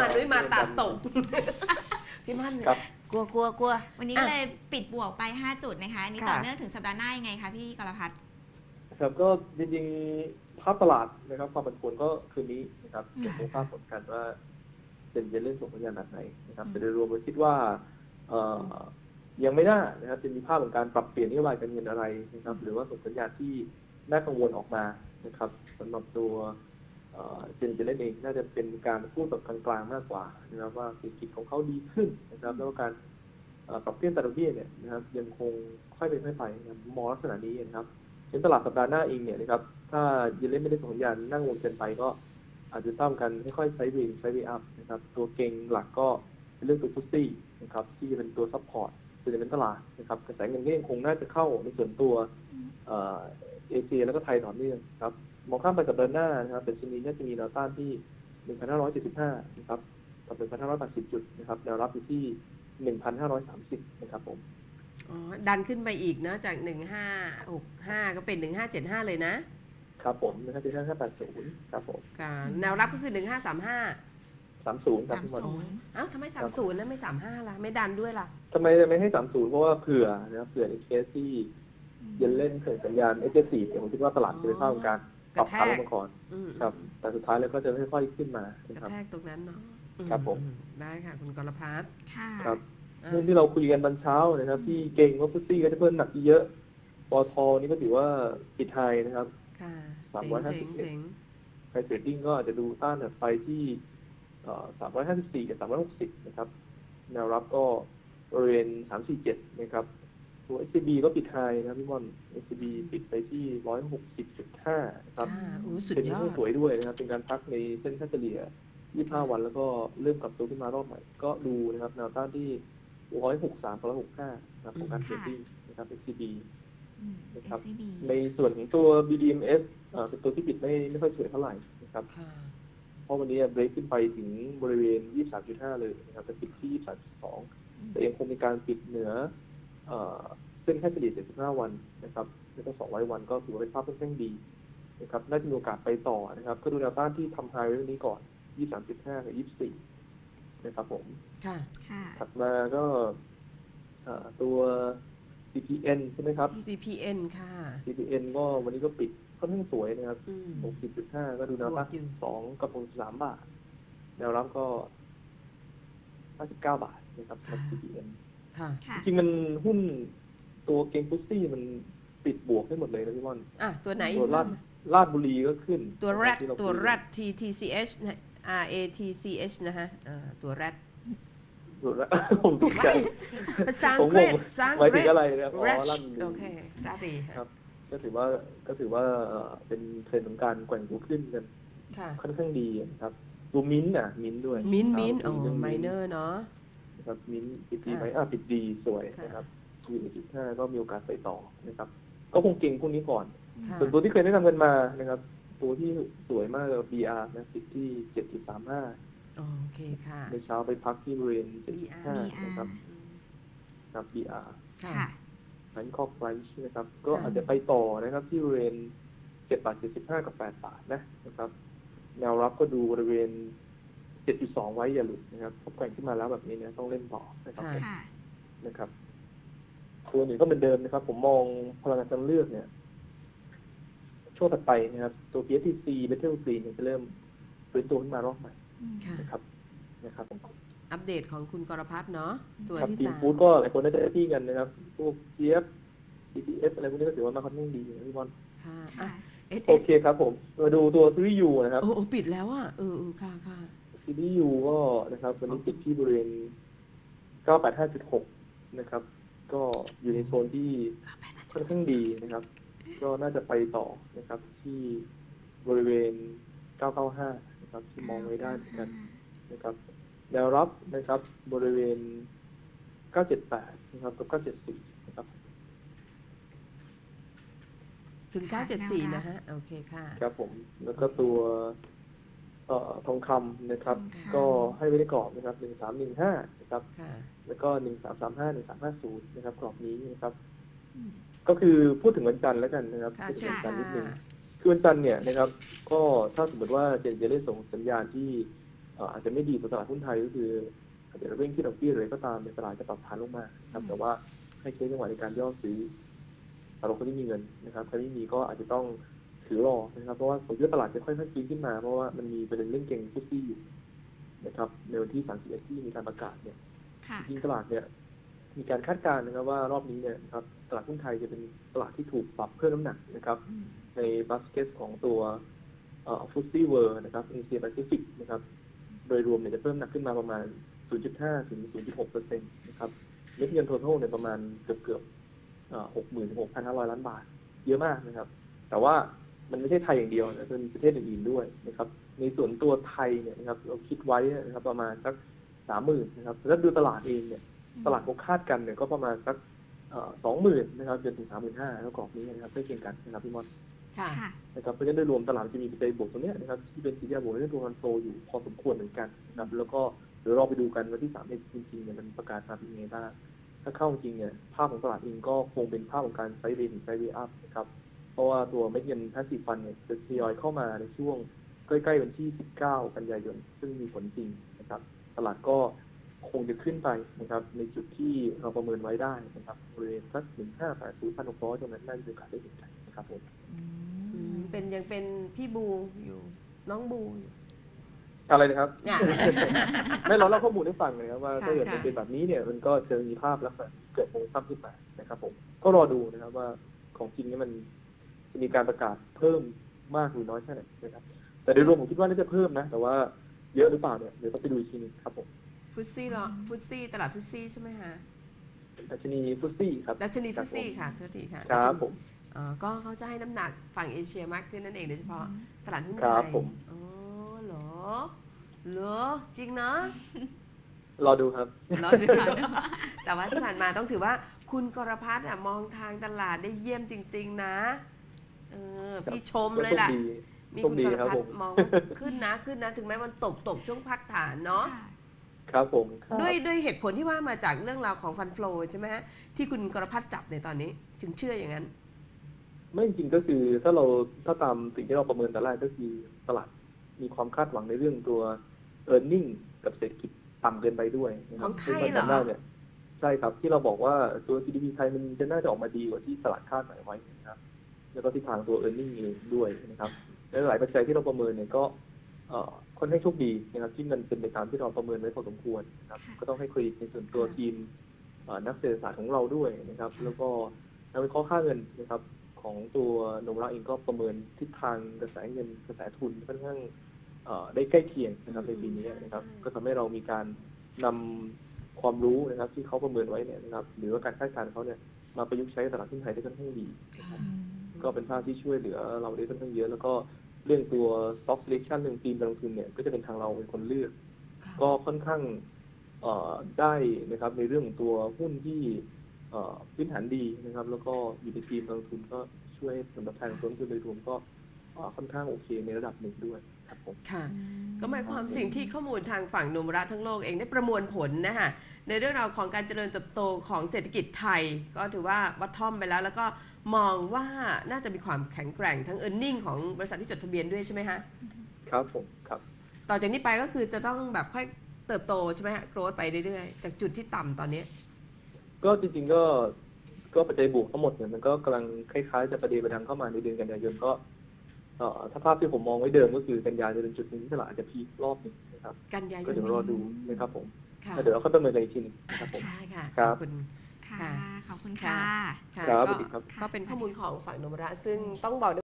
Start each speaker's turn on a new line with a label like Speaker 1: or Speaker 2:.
Speaker 1: นุ้ยมาตามตกพี่ม่อนกลัว
Speaker 2: วันนี้ก็เลยปิดบวกไป5จุดนะคะนี่ต่อเนื่องถึงสัปดาห์หน้ายังไงคะพี่กรพัฒน์
Speaker 3: ครับก็จริงๆภาพตลาดนะครับความผันผวนก็คืนนี้นะครับจะดูภาพผลกันว่าจะเล่นส่งสัญญาณแบบไหนนะครับแต่โดยรวมเราคิดว่ายังไม่น่านะครับจะมีภาพของการปรับเปลี่ยนนโยบายการเงินอะไรนะครับหรือว่าส่งสัญญาณที่น่ากังวลออกมานะครับสำหรับตัวจะเล่นเองน่าจะเป็นการพูดแบบกลางๆมากกว่านะครับว่าเศรษฐกิจของเขาดีขึ้นนะครับแล้วการปรับเปลี่ยนอัตราดอกเบี้ยเนี่ยนะครับยังคงค่อยเป็นค่อยไปนะครับมองลักษณะนี้นะครับในตลาดสัปดาห์หน้าเองเนี่ยนะครับถ้าเยนเล่นไม่ได้ส่งสัญญาณนั่งวนเกินไปก็อาจจะต้องกันค่อยๆไซด์เวย์อัพนะครับตัวเก่งหลักก็เป็นเรื่องตัวฟุตซี่นะครับที่จะเป็นตัวซัพพอร์ตคือจะเป็นตลาดนะครับกระแสเงินก็ยังคงน่าจะเข้าในส่วนตัวเอเชียแล้วก็ไทยต่อเนื่องครับมองข้ามไปสัปดาห์หน้านะครับเป็นชนิดน่าจะมีแนวต้านที่ 1,575 นะครับกับ 1,580 จุดนะครับแนวรับอยู่ที่ 1,530 นะครับผม
Speaker 1: ดันขึ้นไปอีกนะจาก1565ก็เป็น1575เลยนะครับ
Speaker 3: ผมนะครับ1580ครับผม
Speaker 1: แนวรับก็คือ1535
Speaker 3: 30ครับพี่บอล
Speaker 1: ทำไม30แล้วไม่35ล่ะไม่ดันด้วยล่ะ
Speaker 3: ทำไมไม่ให้30เพราะว่าเผื่อนะครับเผื่อในเคสที่เย็นเล่นเกิดสัญญาณ SJ4 เนี่ยผมคิดว่าตลาดจะเป็นภาพของการปรับขาลงมาก่อนครับแต่สุดท้ายแล้วก็จะค่อยๆขึ้นมาก
Speaker 1: ระแทกตรงนั้นเนาะ
Speaker 3: ครับผม
Speaker 1: ได้ค่ะคุณกรพัฒน์
Speaker 3: ครับเรื่องที่เราคุยกันตอนเช้านะครับที่เก่งว่าฟุตซี่ก็จะเพิ่มหนักเยอะปตทนี่ก็ถือว่าปิดไฮนะครับ350ไฮเทรดดิ้งก็อาจจะดูต้านไปที่354 กับ 360นะครับแนวรับก็บริเวณ347นะครับตัว SCB ก็ปิดไฮนะครับพี่ม่อน SCB ปิดไปที่ 160.5 นะครับเป็นที่สวยด้วยนะครับเป็นการพักในเส้นค่าเฉลี่ย25 วันแล้วก็เริ่มกลับตัวขึ้นมารอบใหม่ก็ดูนะครับแนวต้านที่163 165นะครับของการเทรดดิ้งนะครับ SCB นะครับในส่วนของตัว BDMs เป็นตัวที่ปิดไม่ค่อยสวยเท่าไหร่นะครับเพราะวันนี้เบรกขึ้นไปถึงบริเวณ 23.5 เลยนะครับจะปิดที่ 23.2 แต่ยังคงมีการปิดเหนือเส้นค่าเฉลี่ย75 วันนะครับแล้วก็200 วันก็ถือว่าเป็นภาพค่อนข้างดีนะครับน่าจะมีโอกาสไปต่อนะครับก็ดูแนวต้านที่ทำไฮไว้วันนี้ก่อน 23.5 กับ 24 นะครับผมถัดมาก็ตัว CPN ใช่ไหมครับ
Speaker 1: CPN ค่ะ
Speaker 3: CPN ก็วันนี้ก็ปิดค่อนข้างสวยนะครับ 60.5 ก็ดูแนวต้าน2 กับ 3 บาทแนวรับก็ 59 บาทนะครับสำหรับ CPN จริงๆมันหุ้นตัวเก่งฟุตซี่มันปิดบวกให้หมดเลยนะพี่ม่อน
Speaker 1: ตัวไหน
Speaker 3: ตัวลาดบุรีก็ขึ้น
Speaker 1: ตัวแรด TTCH RATCH นะฮะตัวแรด
Speaker 3: ผมตกใจ
Speaker 1: ภาษาอังกฤษ
Speaker 3: หมายถึงอะไรนะ
Speaker 1: ลาดโอเคลาดบุรี
Speaker 3: ครับก็ถือว่าเป็นเทรนด์ของการแกว่งตัวขึ้นกันค่อนข้างดีนะครับตัวมิ้นท์ด้วย
Speaker 1: มิ้นท์ไมเนอร์เนาะ
Speaker 3: ครับมิ้นท์ปิดดีไหมปิดดีสวยนะครับ25ก็มีโอกาสไปต่อนะครับก็คงเก่งพวกนี้ก่อนส่วนตัวที่เคยแนะนำกันมานะครับตัวที่สวยมากเลย BR นะปิดที่ 7.35
Speaker 1: โอเคค่ะ
Speaker 3: ในเช้าไปพักที่บริเวณ 7.5 นะครับครับ BR
Speaker 2: ค่ะ
Speaker 3: Bangkok Branch นะครับก็อาจจะไปต่อนะครับที่บริเวณ 7.75 กับ 8 บาทนะครับแนวรับก็ดูบริเวณ 7.2 ไว้อย่าหลุดนะครับพอแกว่งขึ้นมาแล้วแบบนี้เนี่ยต้องเล่นต่อนะครับตัวหนึ่งก็เหมือนเดิมนะครับผมมองพลังงานทางเลือกเนี่ยช่วงถัดไปนะครับตัว PTT Battle Green จะเริ่มฟื้นตัวขึ้นมารอบใหม่นะครับ
Speaker 1: อัปเดตของคุณกรพัฒน์เนาะตัวที่
Speaker 3: ตามฟู้ดก็หลายคนน่าจะได้ที่กันนะครับพวก GF CPS อะไรพวกนี้ก็ถือว่ามาค่อนข้างดีนะพี่บอลโอเคครับผมมาดูตัว CVU นะครับ
Speaker 1: ปิดแล้วค่ะ
Speaker 3: CVU ก็นะครับวันนี้ปิดที่บริเวณ 985.6 นะครับก็อยู่ในโซนที่ค่อนข้างดีนะครับก็น่าจะไปต่อนะครับที่บริเวณ 995 นะครับที่มองไว้ได้เหมือนกันนะครับแนวรับนะครับบริเวณ 978 นะครับกับ 974 นะครับ
Speaker 1: ถึง 974 นะฮะโอเคค่ะ
Speaker 3: ครับผมแล้วก็ตัวทองคำนะครับก็ให้ไว้ในกรอบนะครับ 1315 นะครับแล้วก็ 1335 1350 นะครับกรอบนี้นะครับก็คือพูดถึงวันจันทร์แล้วกันนะครับพูดถึงวันจันทร์นิดนึงคือวันจันทร์เนี่ยนะครับก็ถ้าสมมติว่าจะได้ส่งสัญญาณที่อาจจะไม่ดีต่อตลาดหุ้นไทยก็คืออาจจะเร่งที่ดอกเบี้ยเลยก็ตามในตลาดจะปรับฐานลงมาครับแต่ว่าให้ใช้จังหวะในการย่อซื้อสำหรับคนที่มีเงินนะครับใครไม่มีก็อาจจะต้องถือรอนะครับเพราะว่าผมคิดว่าตลาดจะค่อยๆฟื้นขึ้นมาเพราะว่ามันมีประเด็นเรื่องเก็งฟุตซี่อยู่นะครับในวันที่31ที่มีการประกาศเนี่ยจริงตลาดเนี่ยมีการคาดการณ์นะครับว่ารอบนี้เนี่ยนะครับตลาดหุ้นไทยจะเป็นตลาดที่ถูกปรับเพิ่มน้ำหนักนะครับในบาสเกตของตัวฟุตซี่เวิร์นะครับเอเชียแปซิฟิกนะครับโดยรวมเนี่ยจะเพิ่มหนักขึ้นมาประมาณ 0.5 ถึง 0.6% นะครับเม็ดเงินทั้งทั้งเนี่ยประมาณเกือบ 66,500 ล้านบาทเยอะมากนะครับแต่ว่ามันไม่ใช่ไทยอย่างเดียวนะมันมีประเทศอื่นๆด้วยนะครับในส่วนตัวไทยเนี่ยนะครับเราคิดไว้นะครับประมาณสัก 30,000 นะครับแล้วดูตลาดเองเนี่ยตลาดเขาคาดกันเนี่ยก็ประมาณสัก20,000 นะครับจนถึง 35,000 แล้วกรอบนี้นะครับใกล้เคียงกันนะครับพี่มอนนะครับเพราะฉะนั้นโดยรวมตลาดจะมีปัจจัยบวกตรงนี้นะครับที่เป็นสัญญาณบวกในเรื่องตัวการโตอยู่พอสมควรเหมือนกันนะครับแล้วก็เดี๋ยวเราไปดูกันวันที่3จริงๆเนี่ยมันประกาศมาเป็นยังไงบ้างถ้าเข้าจริงเนี่ยภาพของตลาดเองก็คงเป็นภาพของการไซด์เวย์ถึงไซด์เวย์อัพนะครับเพราะว่าตัวเม็ดเงินพาสซีฟฟันเนี่ยจะทยอยเข้ามาในช่วงใกล้ๆวันที่19กันยายนซึ่งมีผลจริงนะครับตลาดก็คงจะขึ้นไปนะครับในจุดที่เราประเมินไว้ได้นะครับบริเวณสัก 15,800 ตรงนั้นน่าจะมีโอกาสได้เห็นกันนะครับผม
Speaker 1: เป็นยังเป็นพี่บูอยู่น้องบูอยู่
Speaker 3: อะไรนะครับไม่เราเล่าข้อมูลให้ฟังเลยครับว่าถ้าเกิดมันเป็นแบบนี้เนี่ยมันก็จะมีภาพลักษณะเกิดโมเมนตัมขึ้นมานะครับผมก็รอดูนะครับว่าของจริงนี่มันจะมีการประกาศเพิ่มมากหรือน้อยแค่ไหนนะครับแต่โดยรวมผมคิดว่าน่าจะเพิ่มนะแต่ว่าเยอะหรือเปล่าเนี่ยเดี๋ยวต้องไปดูอีกทีนึงครับผม
Speaker 1: ฟุตซี่ตลาดฟุตซี่ใช่ไหมคะ
Speaker 3: ดัชนีฟุตซี่ครับ
Speaker 1: ดัชนีฟุตซี่ค่ะโทษทีค่ะ
Speaker 3: ครับผม
Speaker 1: ก็เขาจะให้น้ำหนักฝั่งเอเชียมากขึ้นนั่นเองโดยเฉพาะตลาดหุ้นไทยอ๋อเหรอจริงเนาะ
Speaker 3: รอดูครับ
Speaker 1: รอดูแต่ว่าที่ผ่านมาต้องถือว่าคุณกรพัฒน์มองทางตลาดได้เยี่ยมจริงๆนะพี่ชมเลยล่ะมีคุณกรพัฒน์มองขึ้นนะถึงแม้มันตกช่วงพักฐานเนาะ
Speaker 3: ครับผม
Speaker 1: ด้วยเหตุผลที่ว่ามาจากเรื่องราวของฟันโฟลใช่ไหมฮะที่คุณกรพัฒน์จับในตอนนี้ถึงเชื่ออย่างนั้น
Speaker 3: ไม่จริงก็คือถ้าตามสิ่งที่เราประเมินแต่แรกก็คือตลาดมีความคาดหวังในเรื่องตัว earning กับเศรษฐกิจต่ำเกินไปด้วย
Speaker 1: ของไทยเหรอ
Speaker 3: ใช่ครับที่เราบอกว่าตัว GDP ไทยมันจะน่าจะออกมาดีกว่าที่ตลาดคาดหมายไว้นะครับแล้วก็ที่ทางตัว earning เองด้วยนะครับและหลายปัจจัยที่เราประเมินเนี่ยก็ค่อนข้างโชคดีนะครับที่มันเป็นไปตามที่เราประเมินไว้พอสมควรนะครับก็ต้องให้เครดิตในส่วนตัวทีมนักเศรษฐศาสตร์ของเราด้วยนะครับแล้วก็นักวิเคราะห์ค่าเงินนะครับของตัวโนมุระเองก็ประเมินทิศทางกระแสเงินกระแสทุนค่อนข้างได้ใกล้เคียงนะครับในปีนี้นะครับก็ทำให้เรามีการนำความรู้นะครับที่เขาประเมินไว้เนี่ยนะครับหรือว่าการคาดการณ์เขาเนี่ยมาประยุกต์ใช้ตลาดหุ้นไทยได้ค่อนข้างดีนะครับก็เป็นภาพที่ช่วยเหลือเราได้ค่อนข้างเยอะแล้วก็เรื่องตัว stock selection เรื่องทีมการลงทุนเนี่ยก็จะเป็นทางเราเป็นคนเลือกก็ค่อนข้างได้นะครับในเรื่องของตัวหุ้นที่พื้นฐานดีนะครับแล้วก็อยู่ในทีมการลงทุนก็ช่วยผลตอบแทนของต้นทุนโดยรวมก็ค่อนข้างโอเคในระดับหนึ่งด้วยครับผม
Speaker 1: ค่ะก็หมายความสิ่งที่ข้อมูลทางฝั่งโนมุระทั้งโลกเองได้ประมวลผลนะคะในเรื่องราวของการเจริญเติบโตของเศรษฐกิจไทยก็ถือว่าวัดท่อมไปแล้วก็มองว่าน่าจะมีความแข็งแกร่งทั้ง earning ของบริษัทที่จดทะเบียนด้วยใช่ไหมคะ
Speaker 3: ครับผมครับ
Speaker 1: ต่อจากนี้ไปก็คือจะต้องแบบค่อยเติบโตใช่ไหมฮะโกรธไปเรื่อยๆจากจุดที่ต่ำตอนนี้
Speaker 3: ก็จริงๆก็ปัจจัยบวกทั้งหมดเนี่ยมันก็กำลังคล้ายๆจะประเดประดังเข้ามาในเดือนกันยายนก็ถ้าภาพที่ผมมองไว้เดิมก็คือกันยายนจะเป็นจุดหนึ่งที่ตลาดจะพีครอบนึงนะครับ
Speaker 1: กันยายน
Speaker 3: ก็เดี๋ยวรอดูนะครับผมเดี๋ยวเราค่อยประเมินกันอีกทีนึงนะครับผม
Speaker 1: ขอบคุณ
Speaker 2: ค่ะขอบคุณค่ะ
Speaker 3: ครับ
Speaker 1: ก็เป็นข้อมูลของฝั่งโนมุระซึ่งต้องบอก